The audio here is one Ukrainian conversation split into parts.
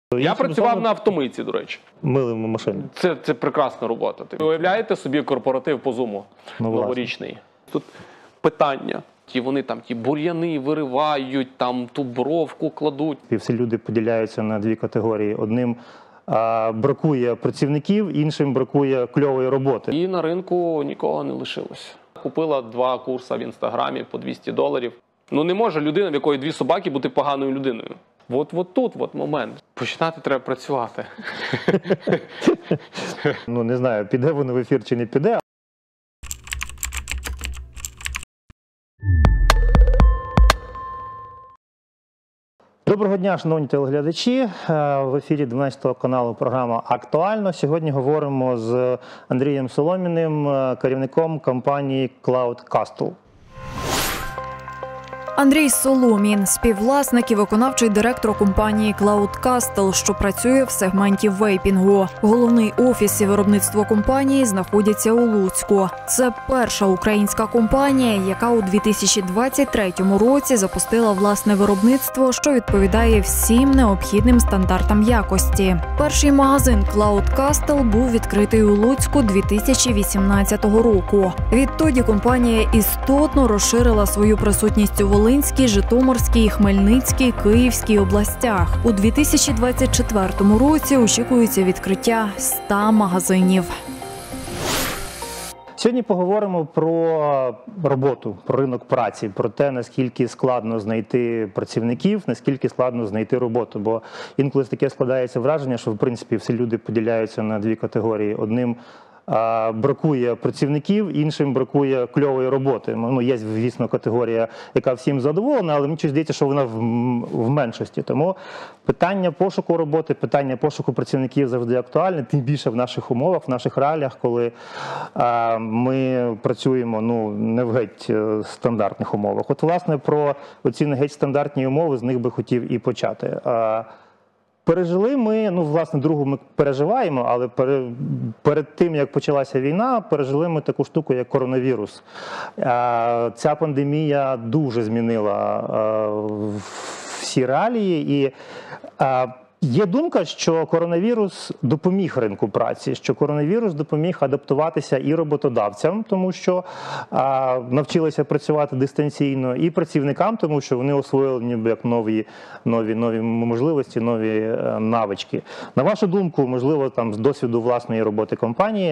Я працював на автомийці, до речі. Мили машини. Це прекрасна робота. Ви уявляєте собі корпоратив по Зуму новорічний? Тут питання. Вони там ті бур'яни виривають, там ту бровку кладуть. І всі люди поділяються на дві категорії. Одним бракує працівників, іншим бракує кльової роботи. І на ринку нікого не лишилось. Купила 2 курси в Інстаграмі по $200. Ну не може людина, в якої 2 собаки, бути поганою людиною. От тут момент. Починати треба працювати. Ну не знаю, піде воно в ефір чи не піде. Доброго дня, шановні телеглядачі. В ефірі 12-го каналу програма «Актуально». Сьогодні говоримо з Андрієм Соломіним, керівником компанії Cloud.Castle. Андрій Соломін – співвласник і виконавчий директор компанії Cloud.Castle, що працює в сегменті вейпінгу. Головний офіс і виробництво компанії знаходяться у Луцьку. Це перша українська компанія, яка у 2023 році запустила власне виробництво, що відповідає всім необхідним стандартам якості. Перший магазин Cloud.Castle був відкритий у Луцьку 2018 року. Відтоді компанія істотно розширила свою присутність у Волинській, Житомирській, Хмельницькій, Київській областях. У 2024 році очікується відкриття 100 магазинів. Сьогодні поговоримо про роботу, про ринок праці, про те, наскільки складно знайти працівників, наскільки складно знайти роботу. Бо інколи таке складається враження, що в принципі всі люди поділяються на дві категорії. Одним бракує працівників, іншим бракує кльової роботи. Ну, є, звісно, категорія, яка всім задоволена, але мені здається, що вона в меншості. Тому питання пошуку роботи, питання пошуку працівників завжди актуальне, тим більше в наших умовах, в наших реаліях, коли ми працюємо не в геть стандартних умовах. От, власне, про оці не геть стандартні умови, з них би хотів і почати. Пережили ми, власне, другу ми переживаємо, але перед тим, як почалася війна, пережили ми таку штуку, як коронавірус. Ця пандемія дуже змінила всі реалії, і є думка, що коронавірус допоміг ринку праці, що коронавірус допоміг адаптуватися і роботодавцям, тому що навчилися працювати дистанційно, і працівникам, тому що вони освоїли ніби як нові можливості, нові навички. На вашу думку, можливо, там з досвіду власної роботи компанії,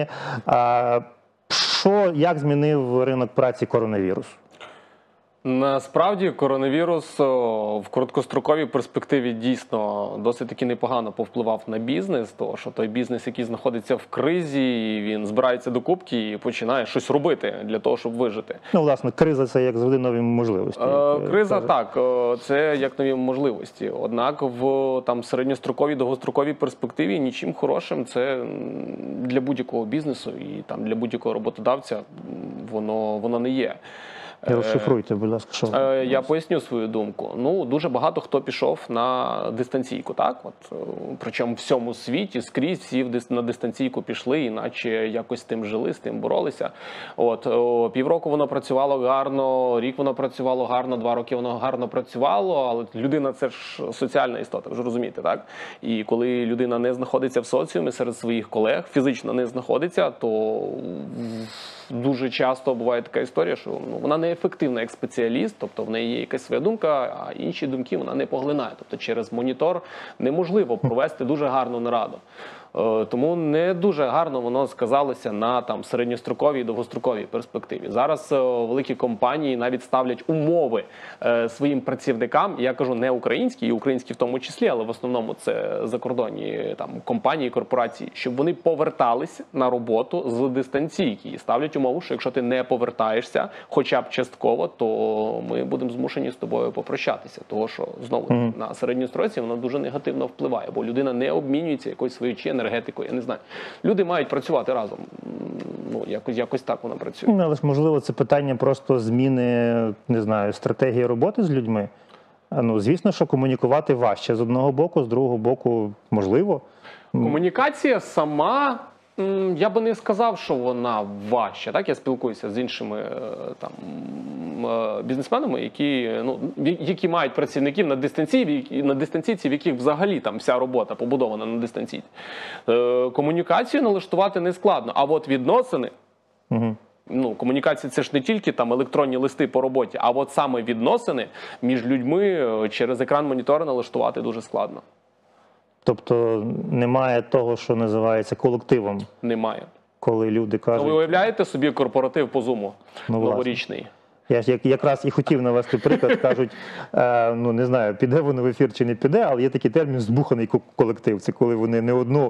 як змінив ринок праці коронавірус? Насправді коронавірус в короткостроковій перспективі дійсно досить таки непогано повпливав на бізнес, тому що той бізнес, який знаходиться в кризі, він збирається до кубки і починає щось робити для того, щоб вижити. Власне, криза – це як завжди нові можливості. Криза, так, це як нові можливості. Однак в середньостроковій, довгостроковій перспективі нічим хорошим це для будь-якого бізнесу і для будь-якого роботодавця воно не є. Розшифруйте, будь ласка, що? Я поясню свою думку. Дуже багато хто пішов на дистанційку, так? Причому в всьому світі скрізь всі на дистанційку пішли, іначе якось з тим жили, з тим боролися. Півроку воно працювало гарно, рік воно працювало гарно, 2 роки воно гарно працювало, але людина – це ж соціальна істота, ви ж розумієте, так? І коли людина не знаходиться в соціумі серед своїх колег, фізично не знаходиться, то дуже часто буває така історія, що вона неефективна як спеціаліст, тобто в неї є якась своя думка, а інші думки вона не поглинає. Тобто через монітор неможливо провести дуже гарну нараду. Тому не дуже гарно воно сказалося на середньостроковій і довгостроковій перспективі. Зараз великі компанії навіть ставлять умови своїм працівникам, я кажу не українські, і українські в тому числі, але в основному це закордонні компанії, корпорації, щоб вони повертались на роботу з дистанційки. І ставлять умову, що якщо ти не повертаєшся, хоча б частково, то ми будемо змушені з тобою попрощатися. Тому що, знову, на середньостроці воно дуже негативно впливає, бо людина не обмінюється якоюсь своєю енергетикою, я не знаю. Люди мають працювати разом. Якось так воно працює. Але ж, можливо, це питання просто зміни, не знаю, стратегії роботи з людьми. Звісно, що комунікувати важче з одного боку, з другого боку можливо. Комунікація сама Я би не сказав, що вона важча. Так, я спілкуюся з іншими там бізнесменами, які мають працівників на дистанційці, в яких взагалі там вся робота побудована на дистанційці. Комунікацію налаштувати не складно, а от відносини. Комунікація – це ж не тільки там електронні листи по роботі, а от саме відносини між людьми через екран монітора налаштувати дуже складно. Тобто немає того, що називається колективом? Немає. Коли люди кажуть... Ви уявляєте собі корпоратив по Zoom новорічний? Я ж якраз і хотів навести приклад, кажуть, не знаю, піде воно в ефір чи не піде, але є такий термін «збуханий колектив». Це коли вони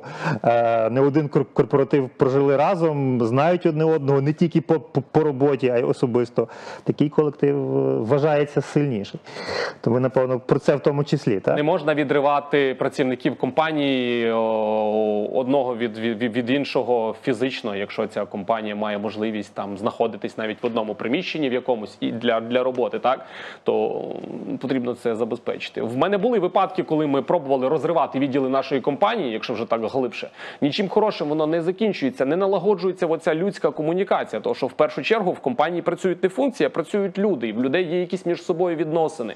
не один корпоратив прожили разом, знають одне одного, не тільки по роботі, а й особисто. Такий колектив вважається сильніший. То ви, напевно, про це в тому числі, так? Не можна відривати працівників компанії одного від іншого фізично, якщо ця компанія має можливість там знаходитись навіть в одному приміщенні в якомусь і для роботи, так, то потрібно це забезпечити. В мене були випадки, коли ми пробували розривати відділи нашої компанії, якщо вже так глибше. Нічим хорошим воно не закінчується, не налагоджується оця людська комунікація, тому що в першу чергу в компанії працюють не функції, а працюють люди, і в людей є якісь між собою відносини.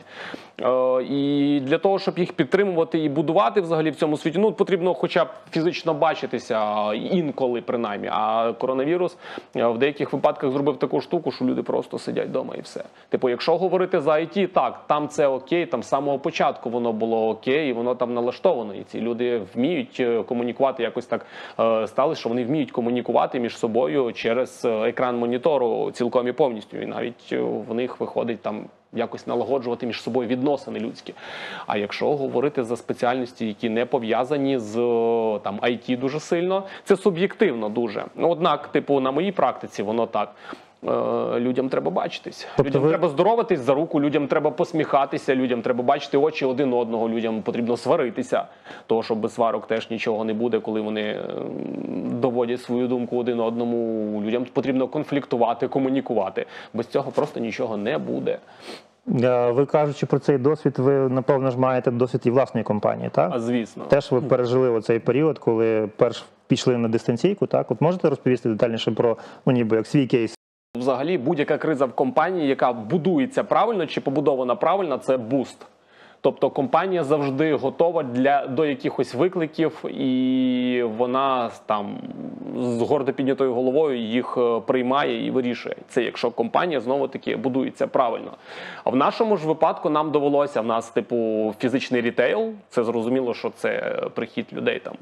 І для того, щоб їх підтримувати і будувати взагалі в цьому світі, потрібно хоча б фізично бачитися, інколи принаймні. А коронавірус в деяких випадках зробив таку штуку, що люди просто сидять вдома і все. Типу, якщо говорити за IT, так, там це окей, там з самого початку воно було окей, і воно там налаштовано. І ці люди вміють комунікувати, якось так сталося, що вони вміють комунікувати між собою через екран монітору цілком і повністю. І навіть в них виходить там якось налагоджувати між собою відносини людські. А якщо говорити за спеціальності, які не пов'язані з там IT дуже сильно, це суб'єктивно дуже. Однак, типу, на моїй практиці воно так. Людям треба бачитись. Людям треба здороватись за руку, людям треба посміхатися, людям треба бачити очі один одного, людям потрібно сваритися. Тому що без сварок теж нічого не буде, коли вони доводять свою думку один одному. Людям потрібно конфліктувати, комунікувати. Без цього просто нічого не буде. Ви кажучи про цей досвід, ви, напевно ж, маєте досвід і власної компанії, так? А звісно. Теж ви пережили оцей період, коли перш пішли на дистанційку, так? От можете розповісти детальніше про, ніби як свій кейс? Взагалі, будь-яка криза в компанії, яка будується правильно чи побудована правильно, це буст. Тобто компанія завжди готова до якихось викликів, і вона там з гордо піднятою головою їх приймає і вирішує. Це якщо компанія знову-таки будується правильно. А в нашому ж випадку нам довелося, в нас типу фізичний рітейл, це зрозуміло, що це прихід людей там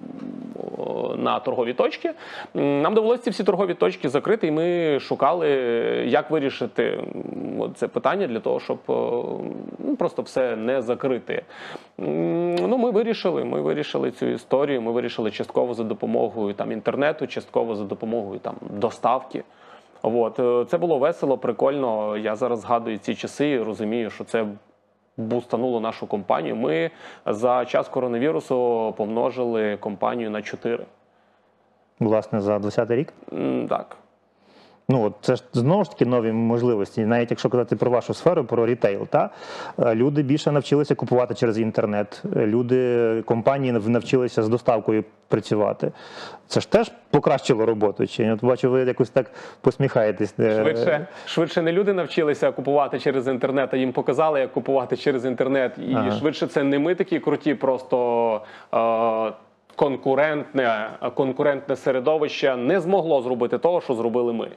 на торгові точки. Нам довелося ці всі торгові точки закрити, і ми шукали, як вирішити це питання для того, щоб просто все не закрити. Ми вирішили цю історію, ми вирішили частково за допомогою там інтернету, частково за допомогою там доставки. Це було весело, прикольно. Я зараз згадую ці часи і розумію, що це бустануло нашу компанію. Ми за час коронавірусу помножили компанію на 4. Власне, за 20-й рік? Так. Це ж знову ж таки нові можливості. Навіть якщо казати про вашу сферу, про рітейл, люди більше навчилися купувати через інтернет. Компанії навчилися з доставкою працювати. Це ж теж покращило роботу? Чи бачу, ви якось так посміхаєтесь? Швидше не люди навчилися купувати через інтернет, а їм показали, як купувати через інтернет. І швидше це не ми такі круті, просто конкурентне середовище не змогло зробити того, що зробили ми.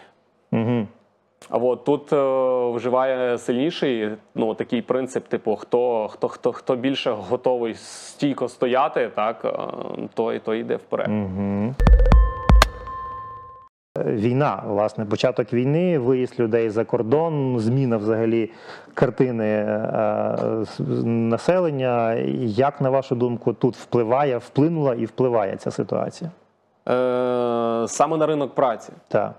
Тут вживає сильніший такий принцип, типу, хто більше готовий стійко стояти, так, той йде вперед. Війна, власне, початок війни, виїзд людей за кордон, зміна взагалі картини населення. Як, на вашу думку, тут вплинула і впливає ця ситуація? Саме на ринок праці? Так.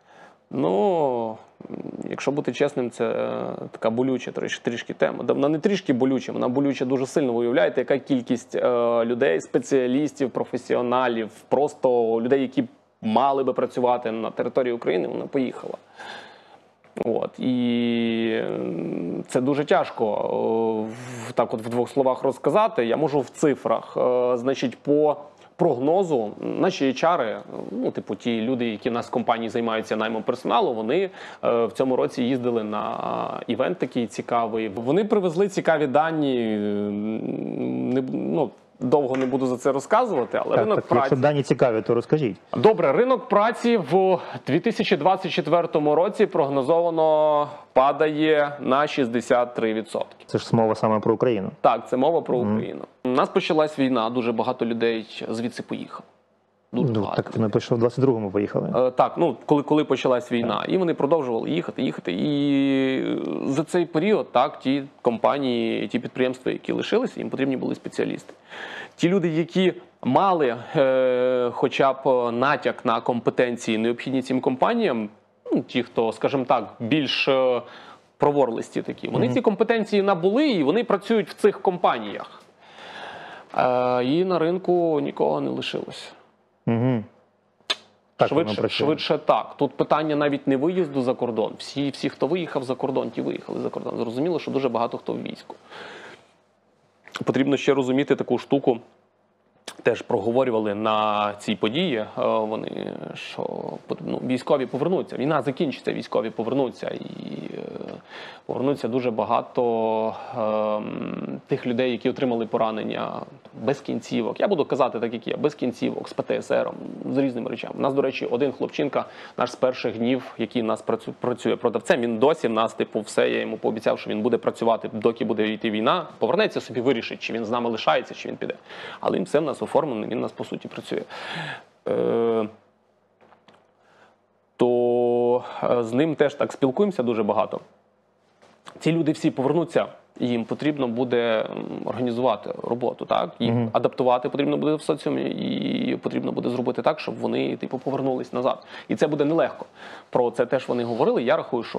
Якщо бути чесним, це така болюча трішки тема. Вона не трішки болюча, вона болюча дуже сильно. Ви уявляєте, яка кількість людей, спеціалістів, професіоналів, просто людей, які мали би працювати на території України, вона поїхала. От. І це дуже тяжко так от в двох словах розказати. Я можу в цифрах. Значить, по прогнозу наші HR, ну, типу ті люди, які в нас в компанії займаються наймом персоналу, вони в цьому році їздили на івент такий цікавий. Вони привезли цікаві дані, ну, довго не буду за це розказувати, але ринок праці... Якщо дані цікаві, то розкажіть. Добре, ринок праці в 2024 році прогнозовано падає на 63%. Це ж мова саме про Україну. Так, це мова про Україну. У нас почалась війна, дуже багато людей звідси поїхало. Дуже багато. Так вони пише в 22-му поїхали. Так, ну, коли почалась війна. І вони продовжували їхати. І за цей період, так, ті компанії, ті підприємства, які лишилися, їм потрібні були спеціалісти. Ті люди, які мали хоча б натяк на компетенції, необхідні цим компаніям, ну, ті, хто, скажімо так, більш проворлисті такі, вони ці компетенції набули і вони працюють в цих компаніях. І на ринку нікого не лишилось. Угу. Так, швидше так. Тут питання навіть не виїзду за кордон. Всі, хто виїхав за кордон, ті виїхали за кордон. Зрозуміло, що дуже багато хто в війську. Потрібно ще розуміти таку штуку. Теж проговорювали на цій події вони, що військові повернуться. Війна закінчиться, військові повернуться. І повернуться дуже багато тих людей, які отримали поранення без кінцівок. Я буду казати так, як є, без кінцівок, з ПТСР, з різними речами. У нас, до речі, один хлопчинка, наш з перших днів, який в нас працює продавцем, він досі в нас, типу, все, я йому пообіцяв, що він буде працювати, доки буде йти війна, повернеться собі, вирішить, чи він з нами лишається, чи він піде. Але він все в нас оформлений, він у нас, по суті, працює. То з ним теж так спілкуємося дуже багато. Ці люди всі повернуться, їм потрібно буде організувати роботу, так? Їх адаптувати потрібно буде в соціумі, і потрібно буде зробити так, щоб вони, типу, повернулись назад. І це буде нелегко. Про це теж вони говорили. Я рахую, що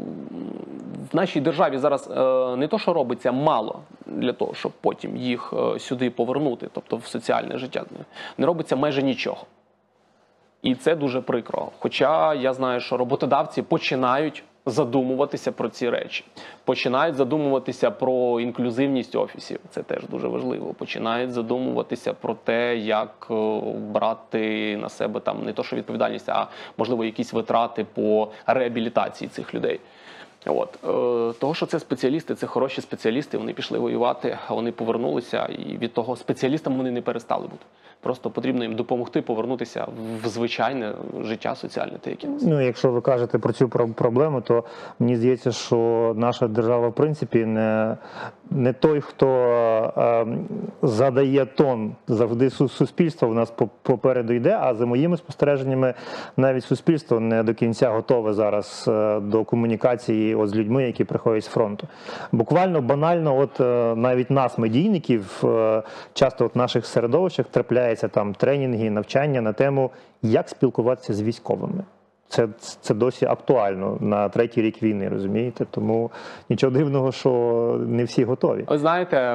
в нашій державі зараз не то, що робиться мало для того, щоб потім їх сюди повернути, тобто в соціальне життя, не робиться майже нічого. І це дуже прикро. Хоча я знаю, що роботодавці починають задумуватися про ці речі. Починають задумуватися про інклюзивність офісів. Це теж дуже важливо. Починають задумуватися про те, як брати на себе там не то, що відповідальність, а можливо якісь витрати по реабілітації цих людей. От. Того, що це спеціалісти, це хороші спеціалісти, вони пішли воювати, а вони повернулися, і від того спеціалістами вони не перестали бути. Просто потрібно їм допомогти повернутися в звичайне життя соціальне. Ну, якщо ви кажете про цю проблему, то мені здається, що наша держава, в принципі, не той, хто задає тон. Завжди суспільство в нас попереду йде, а за моїми спостереженнями навіть суспільство не до кінця готове зараз до комунікації з людьми, які приходять з фронту. Буквально, банально, от навіть нас, медійників, часто в наших середовищах трапляються там тренінги, навчання на тему, як спілкуватися з військовими. Це досі актуально на 3-й рік війни, розумієте? Тому нічого дивного, що не всі готові. Ви знаєте,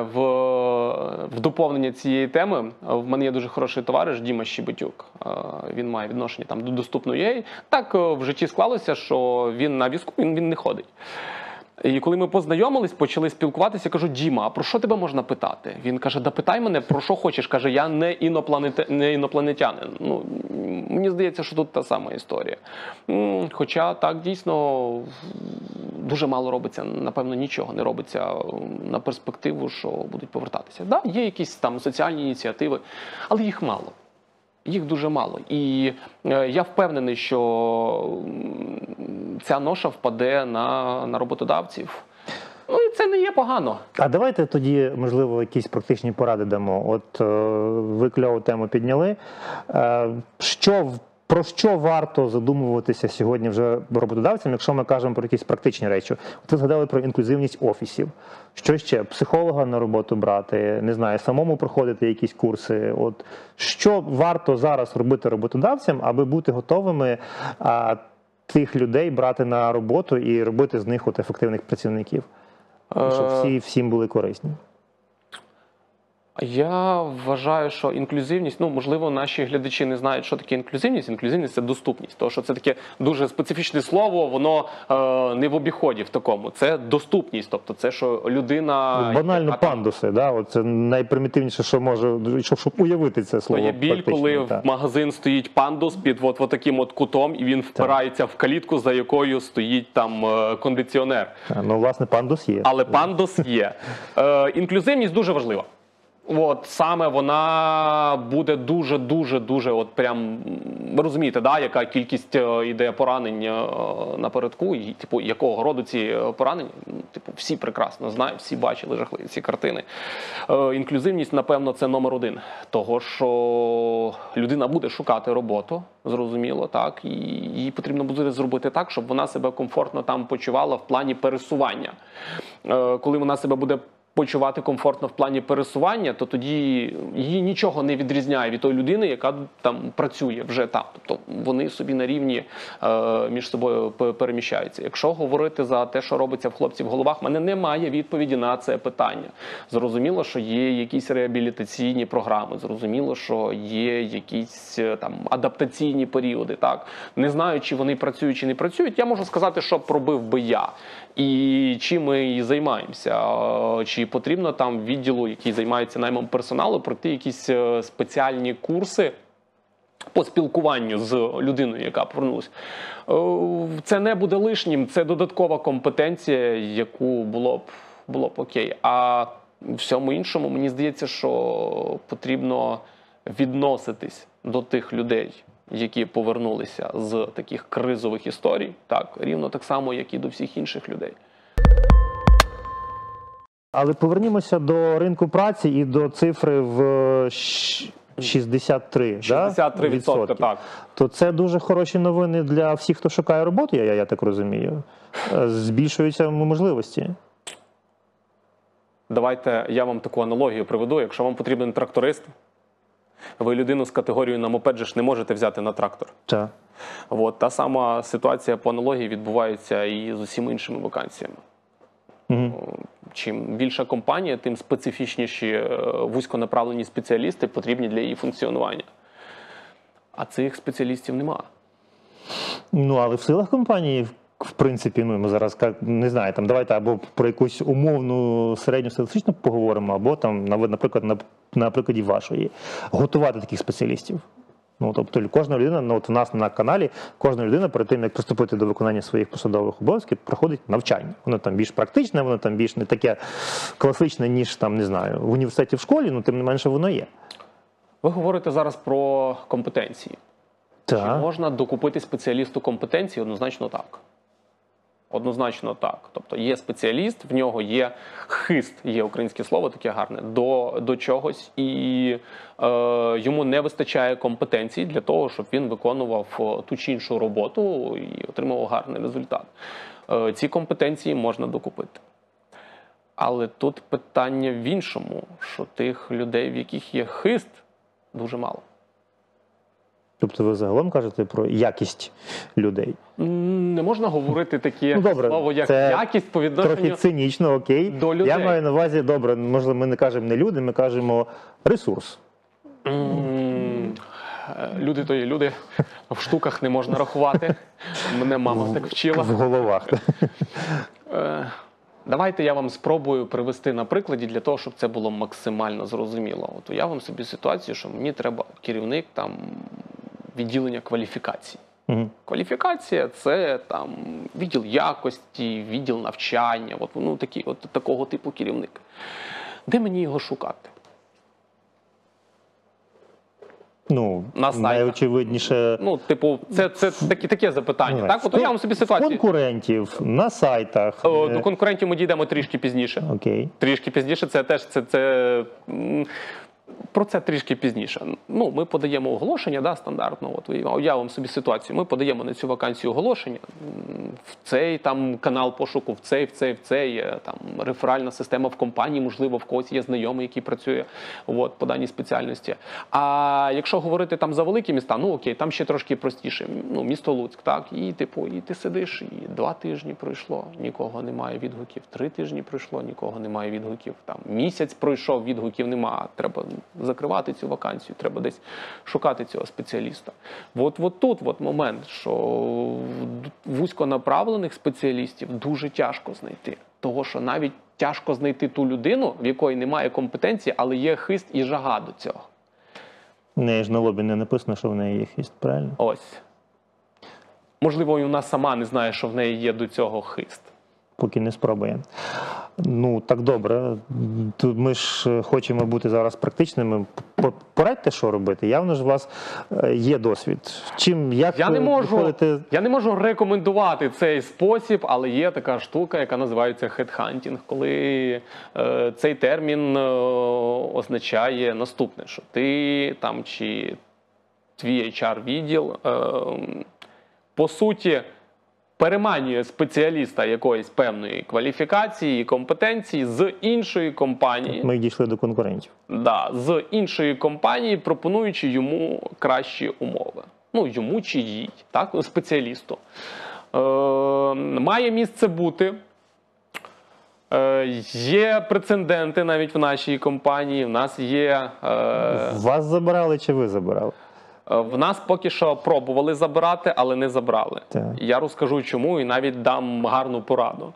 в доповнення цієї теми в мене є дуже хороший товариш Діма Щебетюк. Він має відношення там до Доступно.ua. Так в житті склалося, що він на візку, він не ходить. І коли ми познайомились, почали спілкуватися, я кажу: Діма, а про що тебе можна питати? Він каже: да питай мене, про що хочеш. Каже: я не інопланетянин. Ну, мені здається, що тут та сама історія. Хоча так, дійсно, дуже мало робиться, напевно, нічого не робиться на перспективу, що будуть повертатися. Да, є якісь там соціальні ініціативи, але їх мало. Їх дуже мало. І я впевнений, що ця ноша впаде на роботодавців. Ну і це не є погано. А давайте тоді, можливо, якісь практичні поради дамо. От ви кльову тему підняли. Про що варто задумуватися сьогодні вже роботодавцям, якщо ми кажемо про якісь практичні речі? От ви згадали про інклюзивність офісів. Що ще? Психолога на роботу брати, не знаю, самому проходити якісь курси. От що варто зараз робити роботодавцям, аби бути готовими тих людей брати на роботу і робити з них от, ефективних працівників? Щоб всім були корисні. Я вважаю, що інклюзивність, можливо, наші глядачі не знають, що таке інклюзивність. Інклюзивність – це доступність. Тому що це таке дуже специфічне слово, воно не в обіході в такому. Це доступність, тобто це, що людина… Банально пандуси, да? Це найпримітивніше, що може, щоб уявити це То слово. є біль, коли в магазин стоїть пандус під от таким от кутом, і він впирається в калітку, за якою стоїть там кондиціонер. Власне, пандус є. Але пандус є. Інклюзивність дуже важлива. От саме вона буде дуже, от прям, ви розумієте, да, яка кількість іде поранень напередку, і типу, якого роду ці поранення, типу, всі прекрасно знають, всі бачили жахливі ці картини. Інклюзивність, напевно, це номер один. Того, що людина буде шукати роботу, зрозуміло, так, і їй потрібно буде зробити так, щоб вона себе комфортно там почувала в плані пересування. Коли вона себе буде почувати комфортно в плані пересування, то тоді її нічого не відрізняє від тої людини, яка там працює вже там. Тобто вони собі на рівні між собою переміщаються. Якщо говорити за те, що робиться в хлопців в головах, в мене немає відповіді на це питання. Зрозуміло, що є якісь реабілітаційні програми, зрозуміло, що є якісь там адаптаційні періоди. Так? Не знаю, чи вони працюють, чи не працюють. Я можу сказати, що пробив би я. І чим ми і займаємося. Чи потрібно там відділу, який займається наймом персоналу, пройти якісь спеціальні курси по спілкуванню з людиною, яка повернулася. Це не буде лишнім, це додаткова компетенція, яку було б окей. А всьому іншому, мені здається, що потрібно відноситись до тих людей, які повернулися з таких кризових історій, так, рівно так само, як і до всіх інших людей. Але повернімося до ринку праці і до цифри в 63%. 63%, да? так. То це дуже хороші новини для всіх, хто шукає роботу, я так розумію. Збільшуються можливості. Давайте я вам таку аналогію приведу. Якщо вам потрібен тракторист, ви людину з категорією на мопед же ж не можете взяти на трактор. Так. От, та сама ситуація по аналогії відбувається і з усіма іншими вакансіями. Чим більша компанія, тим специфічніші вузьконаправлені спеціалісти потрібні для її функціонування. А цих спеціалістів немає. Але в силах компанії, в принципі, ми зараз, не знаю, там, давайте або про якусь умовну середньостатистичну поговоримо, або там, наприклад, на прикладі вашої, готувати таких спеціалістів. Тобто кожна людина, от у нас на каналі, кожна людина перед тим, як приступити до виконання своїх посадових обов'язків, проходить навчання. Воно там більш практичне, воно там більш не таке класичне, ніж там, не знаю, в університеті, в школі, тим не менше воно є. Ви говорите зараз про компетенції. Так. Чи можна докупити спеціалісту компетенції? Однозначно так. Однозначно так. Тобто є спеціаліст, в нього є хист, є українське слово таке гарне, до чогось, і йому не вистачає компетенцій для того, щоб він виконував ту чи іншу роботу і отримував гарний результат. Ці компетенції можна докупити. Але тут питання в іншому, що тих людей, в яких є хист, дуже мало. Тобто ви загалом кажете про якість людей? Не можна говорити таке слово, як якість по відношенню трохи цинічно, окей. До людей. Я маю на увазі, добре, можливо, ми не кажемо не люди, ми кажемо ресурс. Люди то є люди, в штуках не можна рахувати. Мене мама так вчила. В головах. Давайте я вам спробую привести на прикладі для того, щоб це було максимально зрозуміло. От уявимо собі ситуацію, що мені треба керівник там відділення кваліфікацій. Кваліфікація – це там відділ якості, відділ навчання, такого типу керівник. Де мені його шукати? Найочевидніше... це таке запитання. Так? От уявимо собі ситуацію. Конкурентів, на сайтах. До конкурентів ми дійдемо трішки пізніше. Окей. Трішки пізніше, це теж, Про це трішки пізніше. Ну, ми подаємо оголошення, да, стандартно. От уявимо собі ситуацію. Ми подаємо на цю вакансію оголошення в цей там канал пошуку, в цей там реферальна система в компанії, можливо, в когось є знайомий, який працює по даній спеціальності. А якщо говорити там за великі міста, ну окей, там ще трошки простіше. Ну, місто Луцьк, так, і ти сидиш, і 2 тижні пройшло, нікого немає відгуків, 3 тижні пройшло, нікого немає відгуків, там місяць пройшов, відгуків немає, треба закривати цю вакансію, треба десь шукати цього спеціаліста. От тут момент, що вузьконаправлених спеціалістів дуже тяжко знайти. Того, що навіть тяжко знайти ту людину, в якої немає компетенції, але є хист і жага до цього. В неї ж на лобі не написано, що в неї є хист, правильно? Ось. Можливо, і вона сама не знає, що в неї є до цього хист. Поки не спробує. Ну, так добре. Тут ми ж хочемо бути зараз практичними. Порадьте, що робити. Явно ж у вас є досвід. Як Я не можу рекомендувати цей спосіб, але є така штука, яка називається хедхантінг, коли цей термін означає наступне, що ти там чи твій HR-відділ по суті переманює спеціаліста якоїсь певної кваліфікації і компетенції з іншої компанії. Ми дійшли до конкурентів. Да, з іншої компанії, пропонуючи йому кращі умови. Ну, йому чи їй, так, спеціалісту. Має місце бути. Є прецеденти навіть в нашій компанії. В нас є... Вас забирали чи ви забирали? В нас поки що пробували забирати, але не забрали. Так. Я розкажу чому і навіть дам гарну пораду.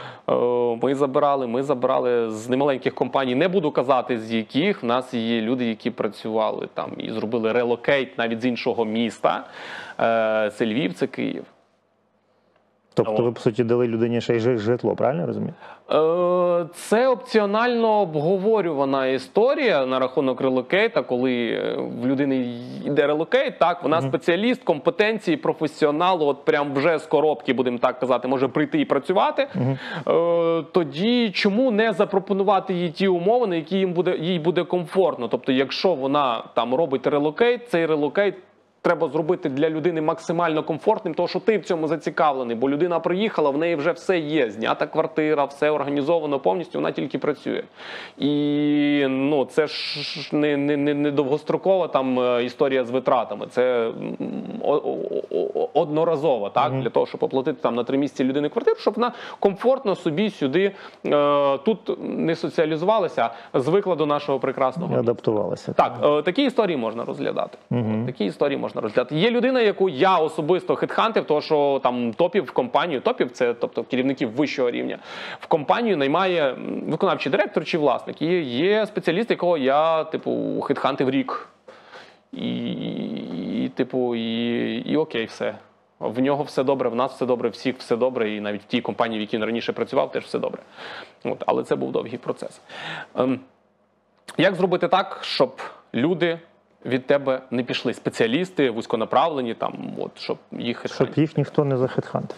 Ми забирали з немаленьких компаній, не буду казати з яких, в нас є люди, які працювали там і зробили релокейт навіть з іншого міста. Це Львів, це Київ. Тобто ви, по суті, дали людині ще й житло, правильно я розумію? Це опціонально обговорювана історія на рахунок релокейта, коли в людини йде релокейт, так, вона спеціаліст, компетенції, професіонал, от прям вже з коробки, будемо так казати, може прийти і працювати. Тоді чому не запропонувати їй ті умови, на які їй буде комфортно? Тобто, якщо вона там робить релокейт, цей релокейт треба зробити для людини максимально комфортним, тому що ти в цьому зацікавлений, бо людина приїхала, в неї вже все є, знята квартира, все організовано повністю, вона тільки працює. І ну, це ж не довгострокова там історія з витратами, це одноразово, так, для того, щоб оплатити там на 3 місяці людини квартиру, щоб вона комфортно собі сюди тут не соціалізувалася, звикла до нашого прекрасного. Адаптувалася. Так, такі історії можна розглядати. Такі історії можна розглядати. Є людина, яку я особисто хедхантив, тому що там топів в компанію, топів це тобто керівників вищого рівня, в компанію наймає виконавчий директор чи власник. Є спеціаліст, якого я типу хедхантив рік. І окей, все. В нього все добре, в нас все добре, всіх все добре, і навіть в тій компанії, в якій він раніше працював, теж все добре. От, але це був довгий процес. Як зробити так, щоб люди від тебе не пішли? Спеціалісти, вузьконаправлені, там, от, щоб їх хедхантили. Щоб їх ніхто не захедхантив.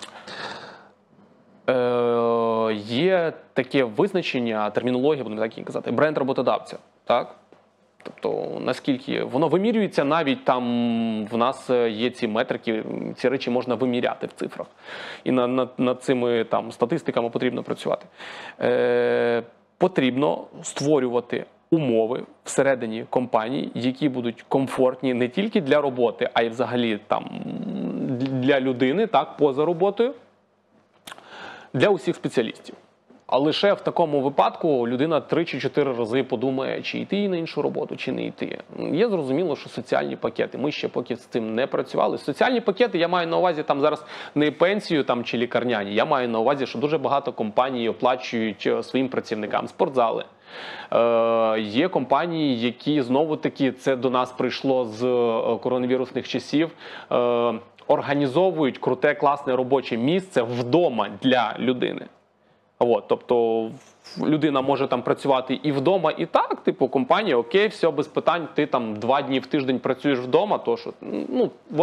Є таке визначення, термінологія, будемо так і казати, бренд роботодавця. Так? Тобто, наскільки воно вимірюється, навіть там в нас є ці метрики, ці речі можна виміряти в цифрах. І над цими там статистиками потрібно працювати. Потрібно створювати умови всередині компанії, які будуть комфортні не тільки для роботи, а й взагалі там для людини, так, поза роботою, для усіх спеціалістів. А лише в такому випадку людина 3 чи 4 рази подумає, чи йти на іншу роботу, чи не йти. Є зрозуміло, що соціальні пакети. Ми ще поки з цим не працювали. Соціальні пакети, я маю на увазі там зараз не пенсію там, чи лікарняні. Я маю на увазі, що дуже багато компаній оплачують своїм працівникам спортзали. Є компанії, які знову-таки, це до нас прийшло з коронавірусних часів, організовують круте, класне робоче місце вдома для людини. От, тобто людина може там працювати і вдома, і так, типу компанія, окей, все, без питань, ти там 2 дні в тиждень працюєш вдома, то що, ну, от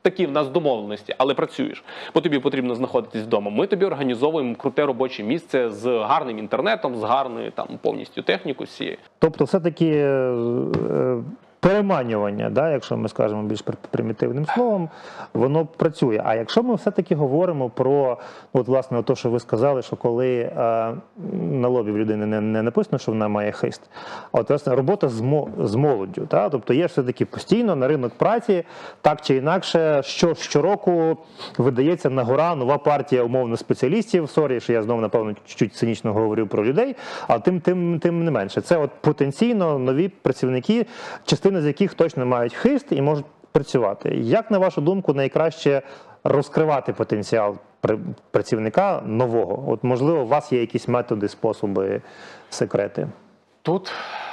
такі в нас домовленості, але працюєш, бо тобі потрібно знаходитись вдома. Ми тобі організовуємо круте робоче місце з гарним інтернетом, з гарною там повністю технікою всією. Тобто все-таки переманювання, да, якщо ми скажемо більш примітивним словом, воно працює. А якщо ми все-таки говоримо про, от власне, те, що ви сказали, що коли на лобі в людини не написано, що вона має хист, а от власне робота з молоддю. Да? Тобто є все-таки постійно на ринок праці, так чи інакше, щороку видається на гора нова партія умовно спеціалістів. Сорі, що я знову, напевно, чуть цинічно говорю про людей, але тим не менше. Це от потенційно нові працівники, частина з яких точно мають хист і можуть працювати. Як, на вашу думку, найкраще розкривати потенціал працівника нового? От, можливо, у вас є якісь методи, способи, секрети? Тут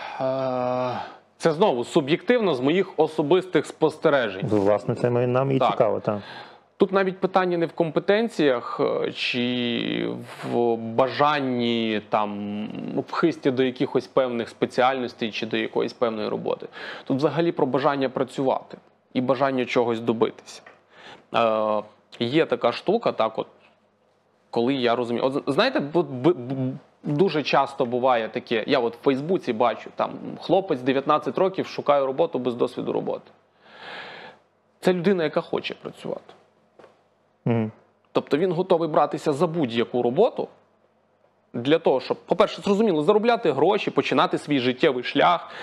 це знову суб'єктивно з моїх особистих спостережень. Власне, це нам і Так. цікаво. Так. Тут навіть питання не в компетенціях чи в бажанні, там, в хисті до якихось певних спеціальностей чи до якоїсь певної роботи. Тут взагалі про бажання працювати і бажання чогось добитися. Є така штука, так от, коли я розумію. От, знаєте, дуже часто буває таке, я от в Фейсбуці бачу, там, хлопець 19 років шукає роботу без досвіду роботи. Це людина, яка хоче працювати. Тобто він готовий братися за будь-яку роботу для того, щоб, по-перше, зрозуміло, заробляти гроші, починати свій життєвий шлях,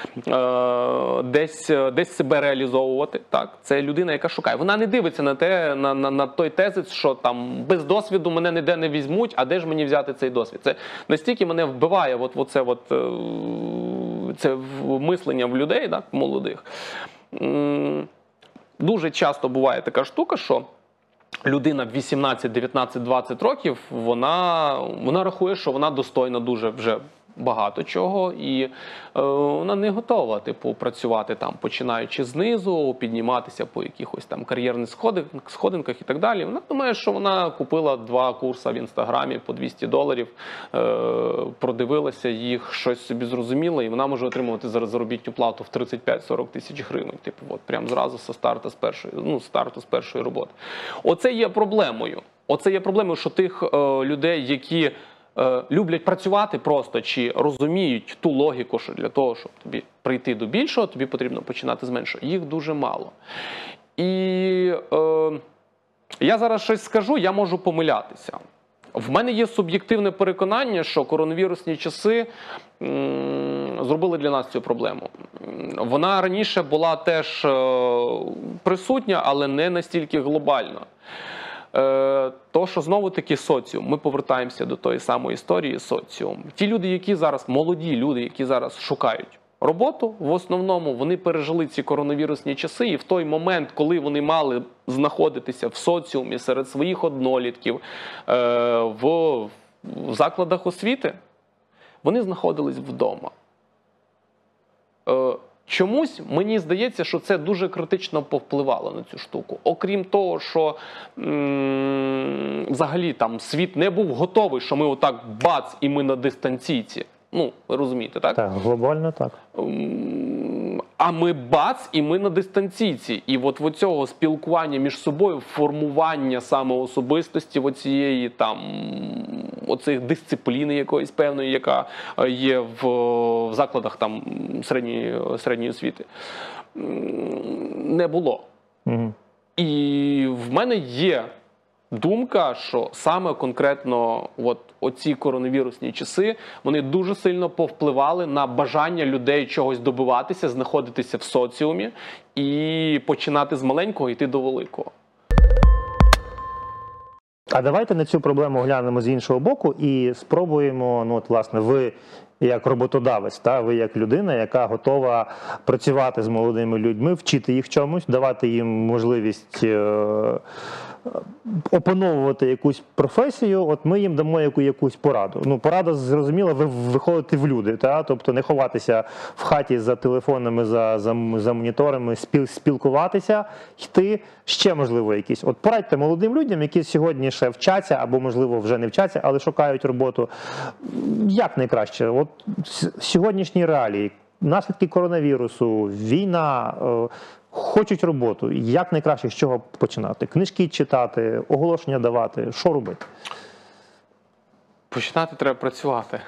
десь себе реалізовувати. Так? Це людина, яка шукає. Вона не дивиться на той тезис, що там без досвіду мене ніде не візьмуть, а де ж мені взяти цей досвід. Це настільки мене вбиває це мислення в людей, так, молодих. Дуже часто буває така штука, що людина в 18, 19, 20 років, вона рахує, що вона достойна дуже вже багато чого, і вона не готова, типу, працювати там, починаючи знизу, підніматися по якихось там кар'єрних сходинках і так далі. Вона думає, що вона купила 2 курси в Інстаграмі по $200, продивилася їх, щось собі зрозуміла, і вона може отримувати зараз заробітну плату в 35-40 тисяч гривень. Типу, от прямо зразу зі старту з першої роботи. Оце є проблемою. Оце є проблемою, що тих людей, які люблять працювати просто, чи розуміють ту логіку, що для того, щоб тобі прийти до більшого, тобі потрібно починати з меншого. Їх дуже мало. І я зараз щось скажу, я можу помилятися. В мене є суб'єктивне переконання, що коронавірусні часи зробили для нас цю проблему. Вона раніше була теж присутня, але не настільки глобально. То, що знову-таки соціум, ми повертаємося до тої самої історії соціум. Ті люди, які зараз, молоді люди, які зараз шукають роботу, в основному вони пережили ці коронавірусні часи, і в той момент, коли вони мали знаходитися в соціумі серед своїх однолітків, в закладах освіти, вони знаходились вдома. Чомусь мені здається, що це дуже критично повпливало на цю штуку. Окрім того, що взагалі там світ не був готовий, що ми отак бац і ми на дистанційці. Ну, ви розумієте, так? Так, глобально так. А ми бац і ми на дистанційці. І от в цього спілкування між собою, формування саме особистості, оцієї там оцих дисципліни якоїсь певної, яка є в закладах там середньої освіти, не було. І в мене є думка, що саме конкретно оці коронавірусні часи, вони дуже сильно повпливали на бажання людей чогось добиватися, знаходитися в соціумі і починати з маленького і йти до великого. А давайте на цю проблему глянемо з іншого боку і спробуємо, ну от, власне, ви як роботодавець, ви як людина, яка готова працювати з молодими людьми, вчити їх чомусь, давати їм можливість опановувати якусь професію, от ми їм дамо якусь пораду. Ну, порада, зрозуміло, виходити в люди, тобто не ховатися в хаті за телефонами, за моніторами, спілкуватися, йти, ще, можливо, якісь. От порадьте молодим людям, які сьогодні ще вчаться, або, можливо, вже не вчаться, але шукають роботу. Як найкраще? От сьогоднішні реалії, наслідки коронавірусу, війна, хочуть роботу. Як найкраще з чого починати? Книжки читати, оголошення давати, що робити? Починати треба працювати.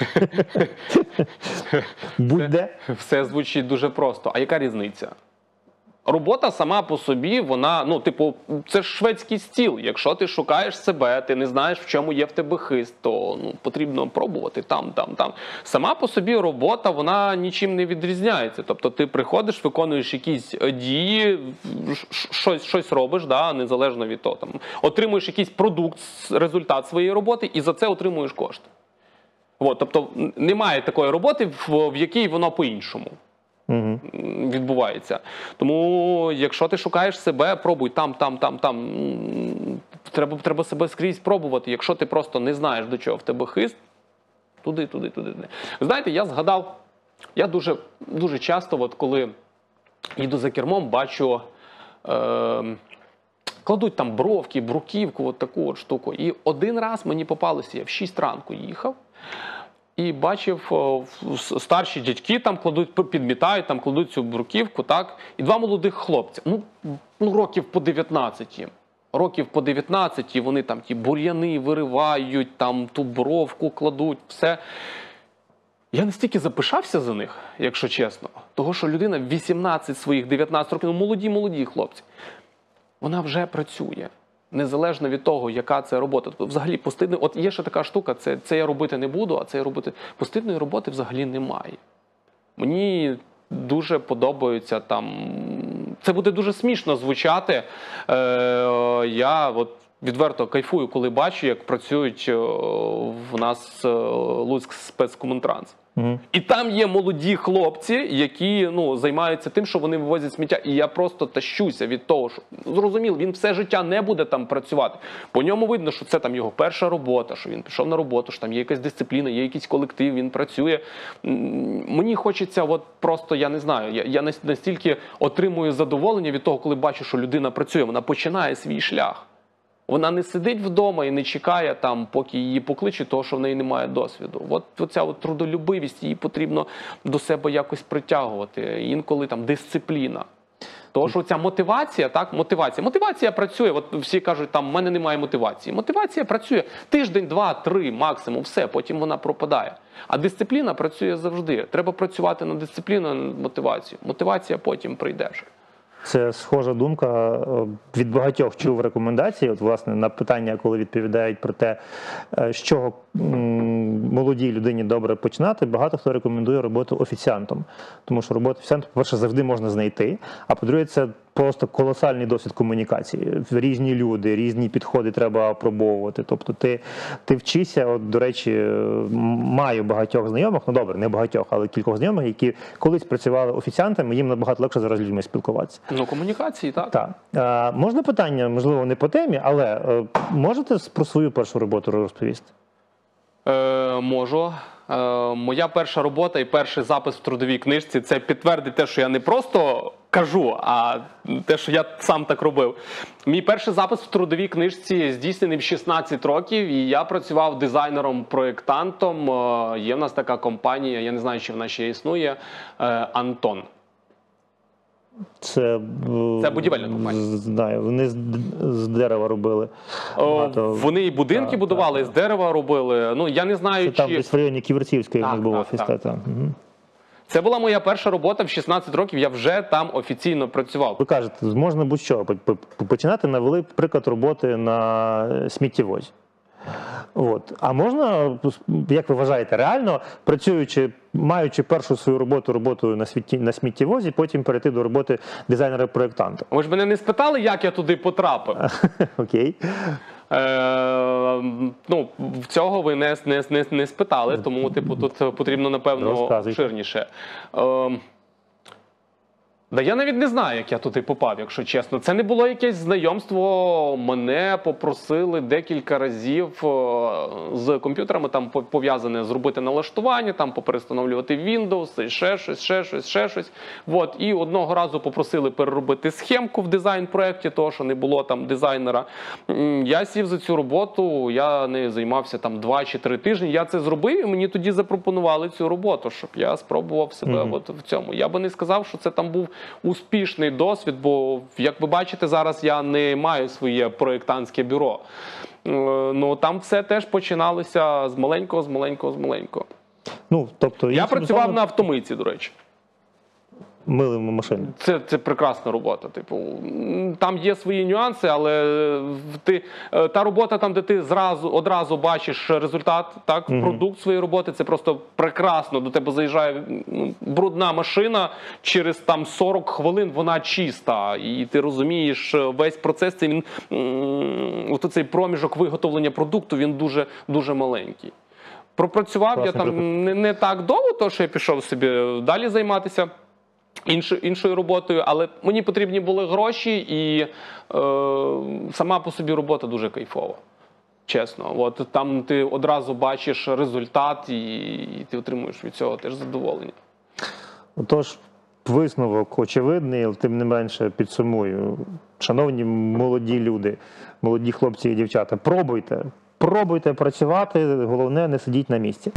Будь-де. Все звучить дуже просто. А яка різниця? Робота сама по собі, вона, ну, типу, це ж шведський стіл. Якщо ти шукаєш себе, ти не знаєш, в чому є в тебе хист, то потрібно пробувати там. Сама по собі робота, вона нічим не відрізняється. Тобто ти приходиш, виконуєш якісь дії, щось робиш, да, незалежно від того. Там, отримуєш якийсь продукт, результат своєї роботи і за це отримуєш кошти. От, тобто немає такої роботи, в якій воно по-іншому відбувається. Тому, якщо ти шукаєш себе, пробуй там. Треба себе скрізь пробувати. Якщо ти просто не знаєш, до чого в тебе хист, туди. Знаєте, я згадав, я дуже часто, от коли їду за кермом, бачу, кладуть там бровки, бруківку, от таку от штуку. І один раз мені попалося, я в 6 ранку їхав, і бачив, старші дядьки там кладуть, підмітають, там кладуть цю бруківку, так? І 2 молодих хлопця, років по 19 їм. Років по 19 вони там ті бур'яни виривають, там ту бровку кладуть, все. Я настільки запишався за них, якщо чесно, того, що людина в 18 своїх 19 років, молоді хлопці, вона вже працює. Незалежно від того, яка це робота. Тобто, взагалі, от є ще така штука, це я робити не буду, а це я робити... Постійної роботи взагалі немає. Мені дуже подобаються там... Це буде дуже смішно звучати. Я от відверто кайфую, коли бачу, як працюють в нас Луцьк спецкомунтранс. І там є молоді хлопці, які займаються тим, що вони вивозять сміття. І я просто тащуся від того, що, зрозуміло, він все життя не буде там працювати. По ньому видно, що це там його перша робота, що він пішов на роботу, що там є якась дисципліна, є якийсь колектив, він працює. Мені хочеться, от просто, я не знаю, я настільки отримую задоволення від того, коли бачу, що людина працює, вона починає свій шлях. Вона не сидить вдома і не чекає, там, поки її покличуть, того, що в неї немає досвіду. От ця трудолюбивість, її потрібно до себе якось притягувати. Інколи там дисципліна. Тому що ця мотивація, так, мотивація працює. От всі кажуть, там, в мене немає мотивації. Мотивація працює тиждень, 2, 3 максимум, все, потім вона пропадає. А дисципліна працює завжди. Треба працювати над дисципліною, над мотивацією. Мотивація потім прийде вже. Це схожа думка, від багатьох чув рекомендації, от, власне, на питання, коли відповідають про те, з чого молодій людині добре починати, багато хто рекомендує роботу офіціантом. Тому що роботу офіціантом, по-перше, завжди можна знайти, а по-друге, це просто колосальний досвід комунікації. Різні люди, різні підходи треба опробовувати. Тобто ти вчишся, от, до речі, маю багатьох знайомих, ну добре, не багатьох, але кількох знайомих, які колись працювали офіціантами, їм набагато легше зараз з людьми спілкуватися. Ну, комунікації, так. Так. Можна питання, можливо, не по темі, але можете про свою першу роботу розповісти? Можу. Моя перша робота і перший запис в трудовій книжці – це підтвердить те, що я не просто кажу, а те, що я сам так робив. Мій перший запис в трудовій книжці здійснений в 16 років, і я працював дизайнером-проєктантом. Є в нас така компанія, я не знаю, чи вона ще існує, «Антон». Це будівельна компанія. Знаю, вони з дерева робили. Вони і будинки будували, і з дерева робили. Ну, я не знаю, це там десь в районі Ківерцівської у них був офіс. Це була моя перша робота в 16 років, я вже там офіційно працював. Ви кажете, можна будь-що починати, навели приклад роботи на сміттєвозі. От. А можна, як ви вважаєте, реально, маючи першу свою роботу на сміттєвозі, потім перейти до роботи дизайнера-проєктанта? Ви ж мене не спитали, як я туди потрапив? Окей. В цього ви не спитали, тому тут потрібно, напевно, обширніше. Да я навіть не знаю, як я туди попав, якщо чесно. Це не було якесь знайомство. Мене попросили декілька разів з комп'ютерами там пов'язане зробити налаштування, там поперестановлювати Windows, ще щось. От. І одного разу попросили переробити схемку в дизайн-проєкті, того, що не було там дизайнера. Я сів за цю роботу, я не займався там 2 чи 3 тижні. Я це зробив, і мені тоді запропонували цю роботу, щоб я спробував себе от в цьому. Я би не сказав, що це там був успішний досвід, бо, як ви бачите, зараз я не маю своє проєктантське бюро. Ну, там все теж починалося з маленького. Ну, тобто, Я працював на автомийці, до речі. Милимо машини. Це прекрасна робота. Типу, там є свої нюанси, але та робота, там, де ти одразу бачиш результат, так, продукт своєї роботи, це просто прекрасно. До тебе заїжджає брудна машина, через там 40 хвилин вона чиста. І ти розумієш, весь процес, цей проміжок виготовлення продукту, він дуже маленький. Пропрацював я там не так довго, тому що я пішов собі далі займатися іншою роботою, але мені потрібні були гроші, і сама по собі робота дуже кайфова. Чесно. От там ти одразу бачиш результат, і ти отримуєш від цього теж задоволення. Отож, висновок очевидний, але тим не менше підсумую. Шановні молоді люди, молоді хлопці і дівчата, пробуйте працювати, головне не сидіть на місці.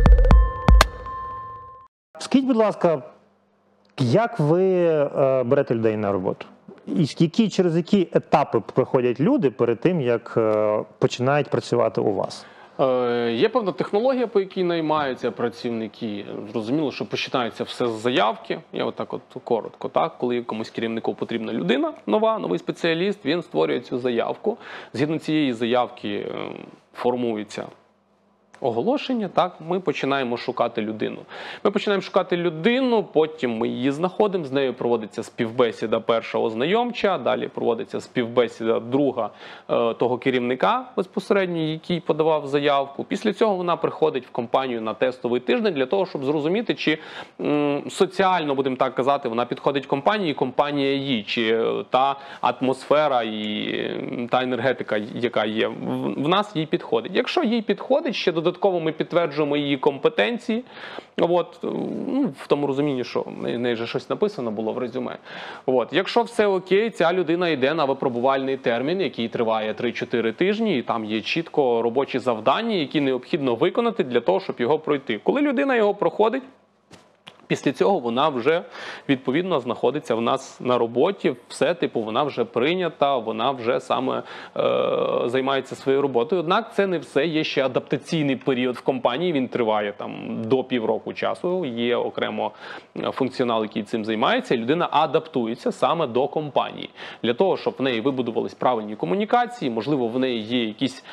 Скажіть, будь ласка, як ви берете людей на роботу? І через які етапи проходять люди перед тим, як починають працювати у вас? Є певна технологія, по якій наймаються працівники. Зрозуміло, що починається все з заявки. Я отак коротко, так? Коли комусь керівнику потрібна людина нова, новий спеціаліст, він створює цю заявку. Згідно цієї заявки формується оголошення, так, ми починаємо шукати людину. Ми починаємо шукати людину, потім ми її знаходимо, з нею проводиться співбесіда перша ознайомча, далі проводиться співбесіда друга того керівника безпосередньо, який подавав заявку. Після цього вона приходить в компанію на тестовий тиждень для того, щоб зрозуміти, чи соціально, будемо так казати, вона підходить компанії, і компанія їй, чи та атмосфера і та енергетика, яка є в нас, їй підходить. Якщо їй підходить, ще додатково ми підтверджуємо її компетенції, в тому розумінні, що в неї вже щось написано було в резюме. Якщо все окей, ця людина йде на випробувальний термін, який триває 3-4 тижні, і там є чітко робочі завдання, які необхідно виконати для того, щоб його пройти. Коли людина його проходить, після цього вона вже, відповідно, знаходиться в нас на роботі, все, вона вже прийнята, вона вже саме займається своєю роботою. Однак це не все, є ще адаптаційний період в компанії, він триває там до півроку часу, є окремо функціонал, який цим займається, і людина адаптується саме до компанії. Для того, щоб в неї вибудувались правильні комунікації, можливо, в неї є якісь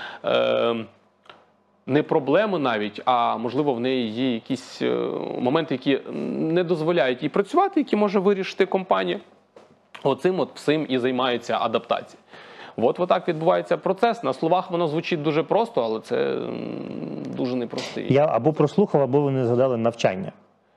не проблеми навіть, а можливо в неї є якісь моменти, які не дозволяють їй працювати, які може вирішити компанія. Оцим всім і займається адаптація. Отак відбувається процес. На словах воно звучить дуже просто, але це дуже непростий. Я або прослухав, або ви не згадали навчання.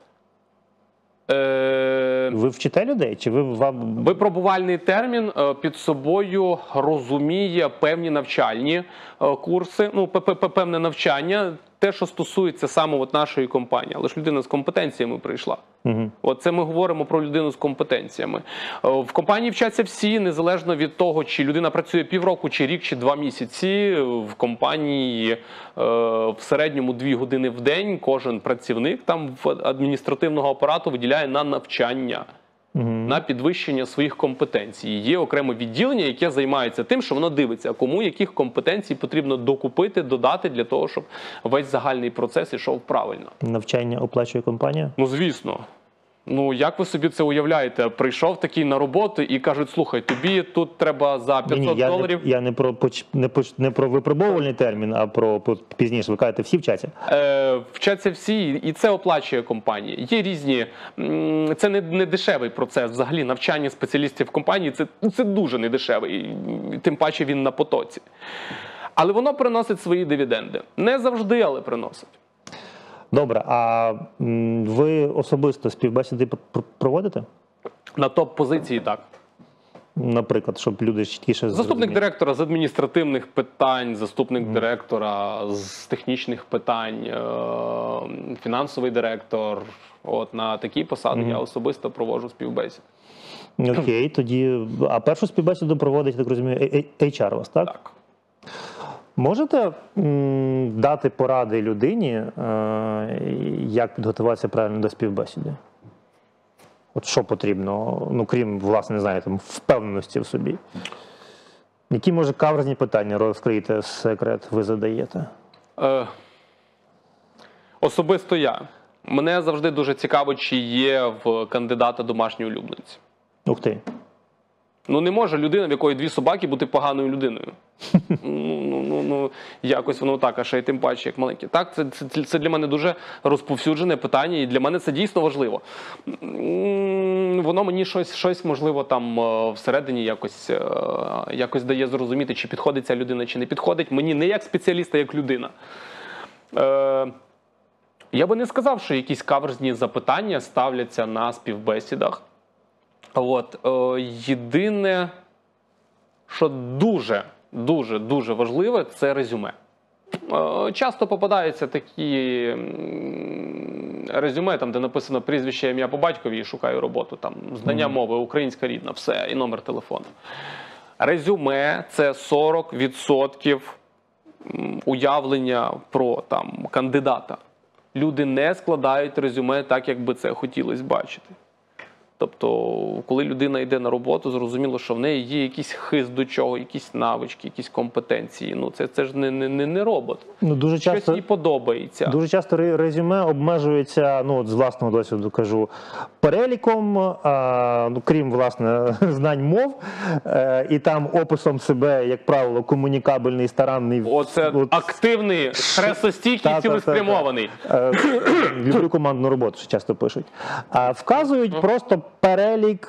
Ви вчите людей? Чи Випробувальний термін під собою розуміє певні навчальні курси, певне навчання, те, що стосується саме нашої компанії. Але ж людина з компетенціями прийшла. Це ми говоримо про людину з компетенціями. В компанії вчаться всі, незалежно від того, чи людина працює півроку, чи рік, чи 2 місяці. В компанії в середньому 2 години в день кожен працівник там в адміністративного апарату виділяє на навчання, на підвищення своїх компетенцій. Є окреме відділення, яке займається тим, що воно дивиться, кому яких компетенцій потрібно докупити, додати для того, щоб весь загальний процес ішов правильно. Навчання оплачує компанія? Звісно. Як ви собі це уявляєте? Прийшов такий на роботу і кажуть, слухай, тобі тут треба за $500. Я не про випробовувальний термін, а про пізніше. Ви кажете, всі вчаться? Вчаться всі, і це оплачує компанія. Є різні, це не дешевий процес. Взагалі, навчання спеціалістів в компанії – це дуже недешевий, тим паче він на потоці. Але воно приносить свої дивіденди. Не завжди, але приносить. Добре, а ви особисто співбесіди проводите? На топ-позиції так. Наприклад, щоб люди чіткіше зрозуміли. Заступник директора з адміністративних питань, заступник директора з технічних питань, фінансовий директор. На такі посади я особисто проводжу співбесід. Окей, тоді, а першу співбесіду проводить, так розумію, HR у вас, так? Так. Можете дати поради людині, як підготуватися правильно до співбесіди? От що потрібно, ну крім, власне, не знаю, там, впевненості в собі? Які, може, каверзні питання, розкрийте секрет, ви задаєте? Особисто я. Мене завжди дуже цікаво, чи є в кандидата домашні улюбленці. Ух ти. Ну не може людина, в якої 2 собаки, бути поганою людиною. Якось воно так, а ще й тим паче, як маленькі. Так, це для мене дуже розповсюджене питання, і для мене це дійсно важливо. Воно мені щось можливо, там всередині якось дає зрозуміти, чи підходить ця людина, чи не підходить. Мені не як спеціаліст, а як людина. Я би не сказав, що якісь каверзні запитання ставляться на співбесідах. Єдине, що дуже важливе, це резюме. Часто попадаються такі резюме, там, де написано прізвище, ім'я по батькові і шукаю роботу, там, знання мови, українська рідна, все, і номер телефону. Резюме – це 40% уявлення про там, кандидата. Люди не складають резюме так, як би це хотілося бачити. Тобто, коли людина йде на роботу, зрозуміло, що в неї є якийсь хист до чого, якісь навички, якісь компетенції. Ну, це ж не робот. Ну, дуже часто, щось їй подобається. Дуже часто резюме обмежується, ну, от з власного досвіду кажу, переліком, ну, крім, власне, знань мов, і там описом себе, як правило, комунікабельний, старанний. Оце активний, стресостійкий, цілеспрямований. Люблю командну роботу, що часто пишуть. Вказують просто перелік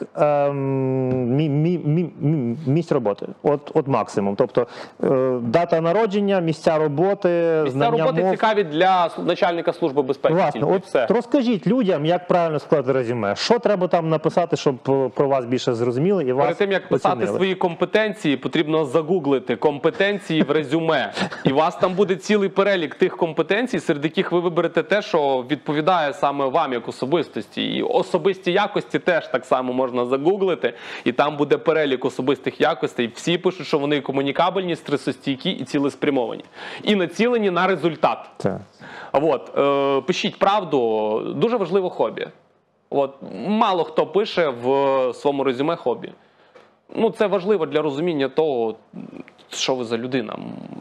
місць роботи. От максимум. Тобто дата народження, місця роботи, знання роботи мов. цікаві для начальника Служби безпеки. Власне, от розкажіть людям, як правильно складати резюме. Що треба там написати, щоб про вас більше зрозуміли і вас Перед тим, як писати оцінили? свої компетенції, потрібно загуглити компетенції в резюме. І у вас там буде цілий перелік тих компетенцій, серед яких ви виберете те, що відповідає саме вам як особистості. І особисті якості теж так само можна загуглити. І там буде перелік особистих якостей. Всі пишуть, що вони комунікабельні, стресостійкі і цілеспрямовані. І націлені на результат. Так. Пишіть правду. Дуже важливо хобі. Мало хто пише в своєму резюме хобі. Ну, це важливо для розуміння того, що ви за людина.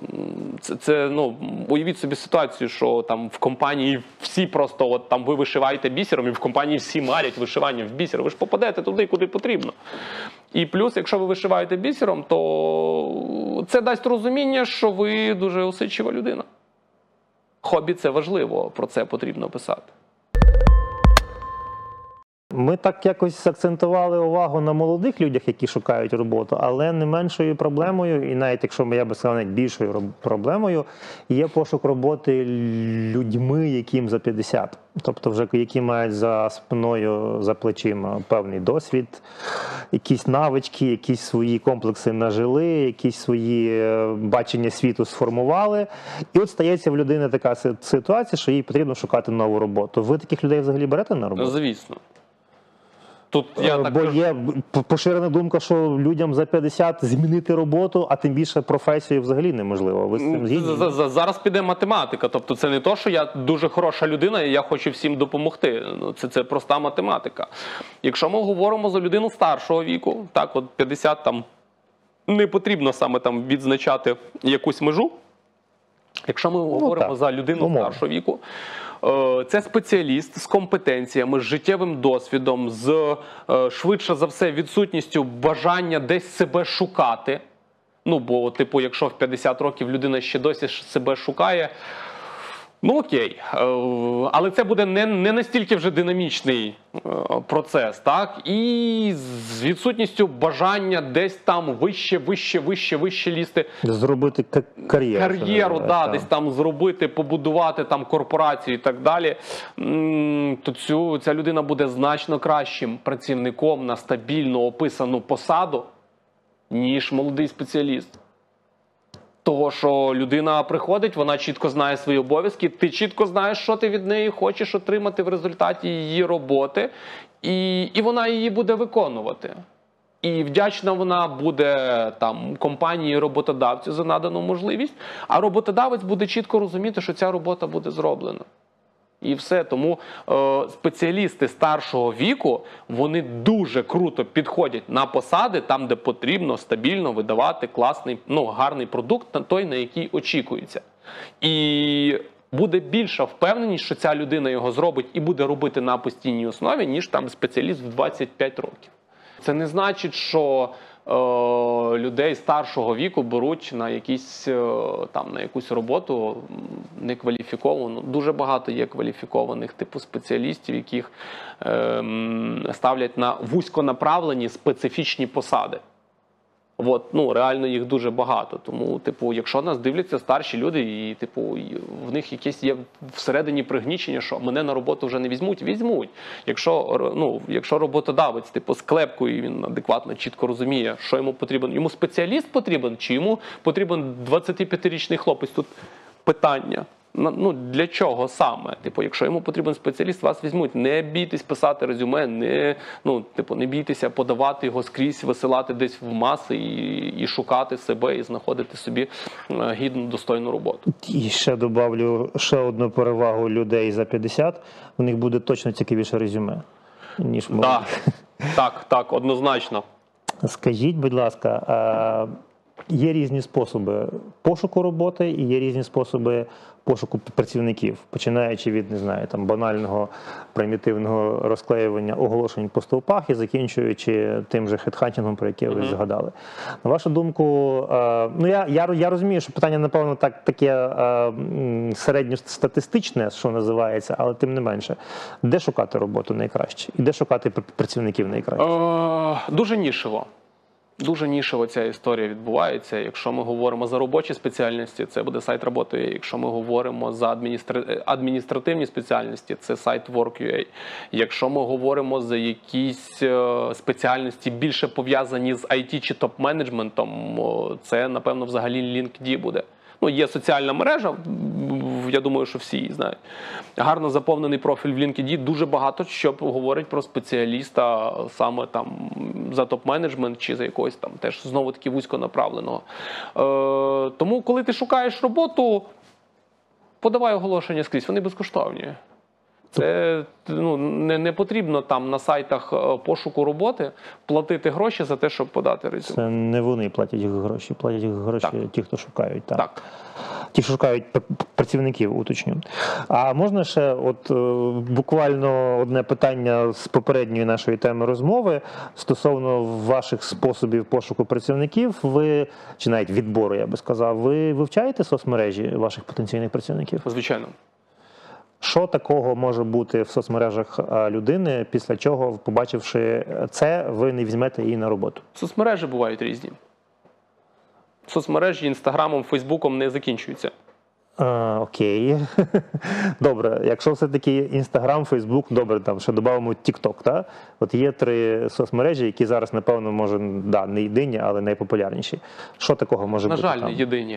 Уявіть собі ситуацію, що там в компанії всі просто, там ви вишиваєте бісером, і в компанії всі марять вишивання в бісер. Ви ж попадете туди, куди потрібно. І плюс, якщо ви вишиваєте бісером, то це дасть розуміння, що ви дуже усидчива людина. Хобі – це важливо, про це потрібно писати. Ми так якось акцентували увагу на молодих людях, які шукають роботу, але не меншою проблемою, і навіть якщо я би сказав, навіть більшою проблемою, є пошук роботи людьми, яким за 50. Тобто вже які мають за спиною, за плечима певний досвід, якісь навички, якісь свої комплекси нажили, якісь свої бачення світу сформували. І от стається в людини така ситуація, що їй потрібно шукати нову роботу. Ви таких людей взагалі берете на роботу? Звісно. Тут Бо є поширена думка, що людям за 50 змінити роботу, а тим більше професію взагалі неможливо. Ви з цим згідні? Зараз піде математика. Тобто це не то, що я дуже хороша людина і я хочу всім допомогти. Це проста математика. Якщо ми говоримо за людину старшого віку, так, 50 там не потрібно саме там відзначати якусь межу. Якщо ми говоримо за людину старшого віку, це спеціаліст з компетенціями, з життєвим досвідом, з, швидше за все, відсутністю бажання десь себе шукати. Ну, бо, якщо в 50 років людина ще досі себе шукає, ну окей. Але це буде не настільки вже динамічний процес, так? І з відсутністю бажання десь там вище лізти. Зробити кар'єру. Кар'єру, десь там зробити, побудувати там корпорацію і так далі. То ця людина буде значно кращим працівником на стабільно описану посаду, ніж молодий спеціаліст. Того, що людина приходить, вона чітко знає свої обов'язки, ти чітко знаєш, що ти від неї хочеш отримати в результаті її роботи, і вона її буде виконувати. І вдячна вона буде там компанії, роботодавцю за надану можливість, а роботодавець буде чітко розуміти, що ця робота буде зроблена. І все. Тому спеціалісти старшого віку, вони дуже круто підходять на посади, там, де потрібно стабільно видавати класний, гарний продукт, той, на який очікується. І буде більша впевненість, що ця людина його зробить і буде робити на постійній основі, ніж там спеціаліст в 25 років. Це не значить, що людей старшого віку беруть на на якусь роботу некваліфіковану. Дуже багато є кваліфікованих типу спеціалістів, яких ставлять на вузьконаправлені специфічні посади. Реально їх дуже багато. Тому, якщо нас дивляться старші люди, і в них якесь є всередині пригнічення, що мене на роботу вже не візьмуть, візьмуть. Якщо роботодавець з клепкою, він адекватно, чітко розуміє, що йому потрібен. Йому спеціаліст потрібен, чи йому потрібен 25-річний хлопець? Тут питання. Для чого саме? Якщо йому потрібен спеціаліст, вас візьмуть. Не бійтесь писати резюме, не бійтеся подавати його скрізь, висилати десь в маси і шукати себе, і знаходити собі гідну, достойну роботу. І ще добавлю ще одну перевагу людей за 50. У них буде точно цікавіше резюме, ніж молодих. Так, однозначно. Скажіть, будь ласка, є різні способи пошуку роботи і є різні способи пошуку працівників, починаючи від, банального, примітивного розклеювання оголошень по стовпах і закінчуючи тим же хедхантингом, про яке ви згадали. На вашу думку, я розумію, що питання, напевно, таке середньостатистичне, що називається, але тим не менше. Де шукати роботу найкраще? І де шукати працівників найкраще? Дуже нішево. Дуже нішево ця історія відбувається. Якщо ми говоримо за робочі спеціальності, це буде сайт роботи. Якщо ми говоримо за адміністративні спеціальності, це сайт Work.ua. Якщо ми говоримо за якісь спеціальності більше пов'язані з IT чи топ-менеджментом, це, напевно, взагалі LinkedIn буде. Є соціальна мережа, я думаю, що всі її знають. Гарно заповнений профіль в LinkedIn, дуже багато що говорить про спеціаліста саме за топ-менеджмент чи за якогось теж знову-таки вузьконаправленого. Тому, коли ти шукаєш роботу, подавай оголошення скрізь, вони безкоштовні. Це не потрібно на сайтах пошуку роботи платити гроші за те, щоб подати резюме. Це не вони платять гроші ті, хто шукають. Так. Ті, що шукають працівників, уточню. А можна ще буквально одне питання з попередньої нашої теми розмови стосовно ваших способів пошуку працівників, чи навіть відбору, я би сказав, ви вивчаєте соцмережі ваших потенційних працівників? Звичайно. Що такого може бути в соцмережах людини, після чого, побачивши це, ви не візьмете її на роботу? Соцмережі бувають різні. Соцмережі Інстаграмом, Фейсбуком не закінчуються. Окей. Добре, якщо все-таки Інстаграм, Фейсбук, добре, ще додамо Тік-Ток, так? От є 3 соцмережі, які зараз, напевно, може, не єдині, але найпопулярніші. Що такого може бути? На жаль, не єдині.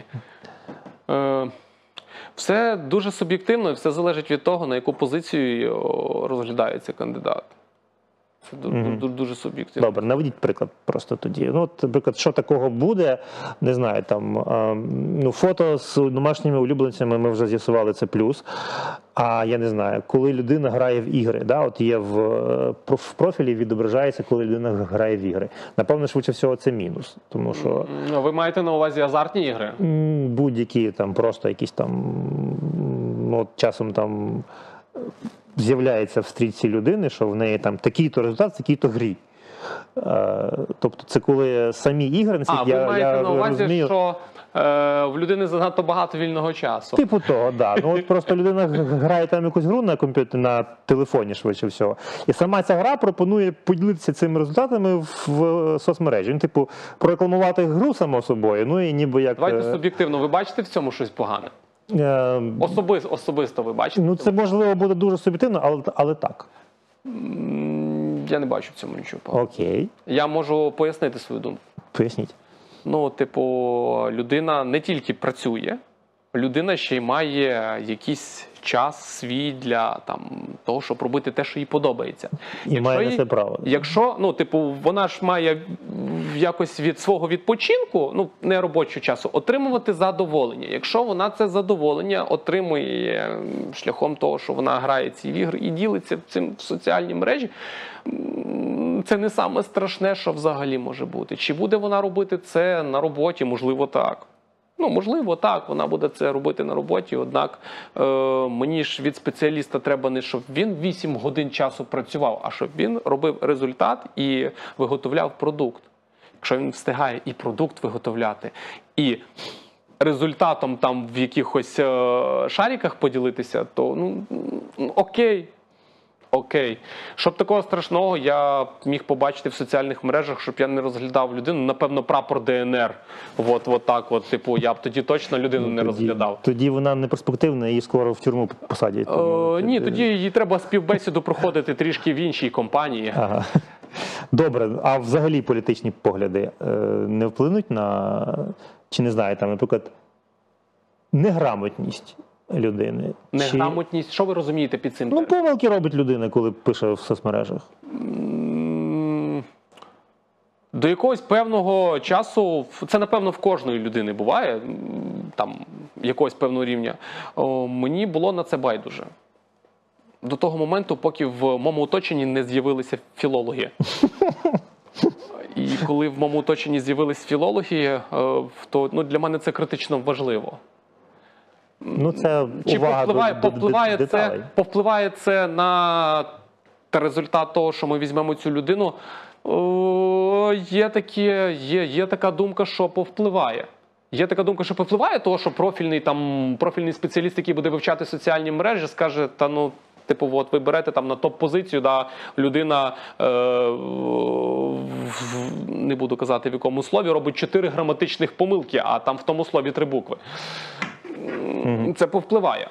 Все дуже суб'єктивно і все залежить від того, на яку позицію розглядається кандидат. Це дуже суб'єктивно. Добре, наведіть приклад просто тоді. Наприклад, що такого буде, не знаю, фото з домашніми улюбленцями, ми вже з'ясували, це плюс. А я не знаю, коли людина грає в ігри, от є в профілі відображається, коли людина грає в ігри. Напевно, швидше всього, це мінус. Тому що... Ви маєте на увазі азартні ігри? Будь-які, просто якісь часом з'являється в стрічці людини, що в неї такий-то результат, такий-то грі. Тобто це коли самі ігри, наскільки ви маєте на увазі, розумію, що в людини занадто багато вільного часу. Типу того, так. Просто людина грає якусь гру на комп'ютері, на телефоні, швидше всього. І сама ця гра пропонує поділитися цими результатами в соцмережі. Він, прорекламувати гру, само собою, і ніби як... Давайте суб'єктивно. Ви бачите в цьому щось погане? Особисто ви бачите? Це, можливо, буде дуже суб'єктивно, але так. Я не бачу в цьому нічого поганого. Окей. Я можу пояснити свою думку. Поясніть. Людина не тільки працює, людина ще й має якісь час свій для того, щоб робити те, що їй подобається. І має на це право. Якщо, вона ж має якось від свого відпочинку, не робочого часу, отримувати задоволення. Якщо вона це задоволення отримує шляхом того, що вона грає ці ігри і ділиться цим в соціальній мережі, це не саме страшне, що взагалі може бути. Чи буде вона робити це на роботі? Можливо, так. Можливо, так, вона буде це робити на роботі, однак мені ж від спеціаліста треба не, щоб він 8 годин часу працював, а щоб він робив результат і виготовляв продукт. Якщо він встигає і продукт виготовляти, і результатом там в якихось шариках поділитися, то окей. Окей. Щоб такого страшного я міг побачити в соціальних мережах, щоб я не розглядав людину, напевно, прапор ДНР. От так, я б тоді точно людину не розглядав. Тоді вона не перспективна, її скоро в тюрму посадять. Ні, тоді їй треба співбесіду проходити трішки в іншій компанії. Ага. Добре, а взагалі політичні погляди не вплинуть на, чи не знаю, наприклад, неграмотність людини? Неграмотність? Що ви розумієте під цим? Помилки робить людина, коли пише в соцмережах. До якогось певного часу, це, напевно, в кожної людини буває, якогось певного рівня, мені було на це байдуже. До того моменту, поки в моєму оточенні не з'явилися філологи. І коли в моєму оточенні з'явилися філологи, то для мене це критично важливо. Це чи увага повпливає це на результат того, що ми візьмемо цю людину? Є така думка, що повпливає. Є така думка, що повпливає, того, що профільний спеціаліст, який буде вивчати соціальні мережі, скаже, ви берете на топ-позицію, людина, не буду казати в якому слові, робить 4 граматичних помилки, а там в тому слові 3 букви. Це повпливає.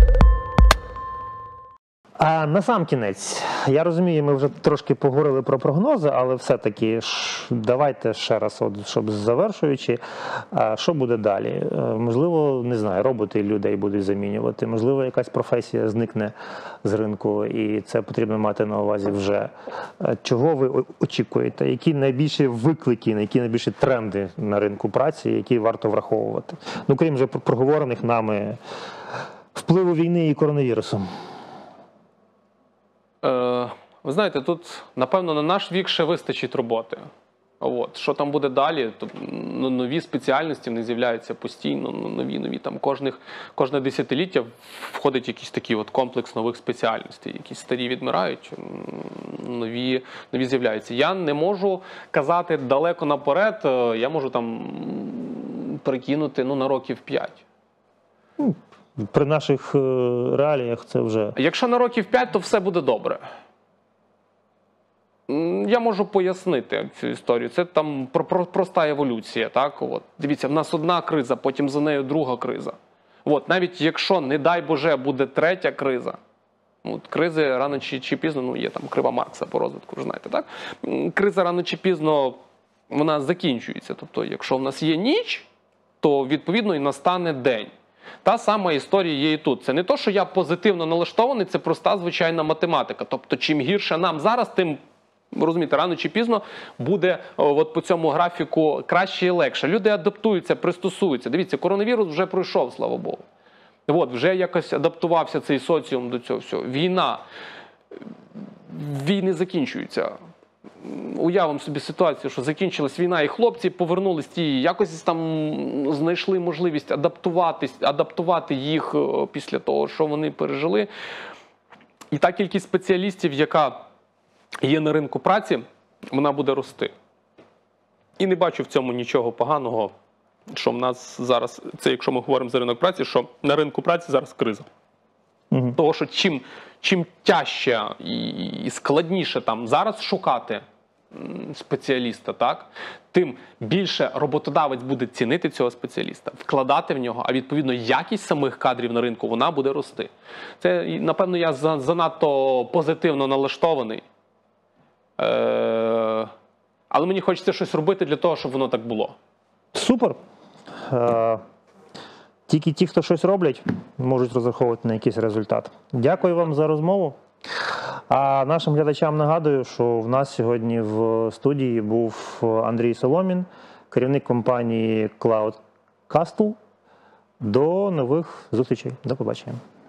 А насамкінець, я розумію, ми вже трошки поговорили про прогнози, але все-таки давайте ще раз, щоб завершуючи, що буде далі? Можливо, не знаю, роботи людей будуть замінювати, можливо, якась професія зникне з ринку, і це потрібно мати на увазі вже. Чого ви очікуєте? Які найбільші виклики, які найбільші тренди на ринку праці, які варто враховувати? Крім вже проговорених нами впливу війни і коронавірусу. Ви знаєте, тут, напевно, на наш вік ще вистачить роботи. Що там буде далі? Нові спеціальності, вони з'являються постійно, нові. Кожне десятиліття входить якийсь такий комплекс нових спеціальностей. Якісь старі відмирають, нові з'являються. Я не можу казати далеко наперед, я можу перекинути на років 5. При наших реаліях це вже... Якщо на років 5, то все буде добре. Я можу пояснити цю історію. Це проста еволюція. Дивіться, в нас одна криза, потім за нею друга криза. Навіть якщо, не дай Боже, буде третя криза, кризи рано чи пізно, є крива Маркса по розвитку, ви знаєте, так? Криза рано чи пізно, вона закінчується. Тобто, якщо в нас є ніч, то, відповідно, і настане день. Та сама історія є і тут. Це не то, що я позитивно налаштований, це проста звичайна математика. Тобто, чим гірше нам зараз, тим, розумієте, рано чи пізно буде по цьому графіку краще і легше. Люди адаптуються, пристосуються. Дивіться, коронавірус вже пройшов, слава Богу. Вже якось адаптувався цей соціум до цього всього. Війни закінчуються. Уявимо собі ситуацію, що закінчилась війна, і хлопці повернулись якось знайшли можливість адаптувати їх після того, що вони пережили. І та кількість спеціалістів, яка є на ринку праці, вона буде рости. І не бачу в цьому нічого поганого, що в нас зараз, це якщо ми говоримо за ринок праці, що на ринку праці зараз криза. Того, що чим тяжче і складніше зараз шукати спеціаліста, тим більше роботодавець буде цінити цього спеціаліста, вкладати в нього, а відповідно якість самих кадрів на ринку, вона буде рости. Це, напевно, я занадто позитивно налаштований. Але мені хочеться щось робити для того, щоб воно так було. Супер. тільки ті, хто щось роблять, можуть розраховувати на якийсь результат. Дякую вам за розмову. А нашим глядачам нагадую, що в нас сьогодні в студії був Андрій Соломін, керівник компанії Cloud Castle. До нових зустрічей. До побачення.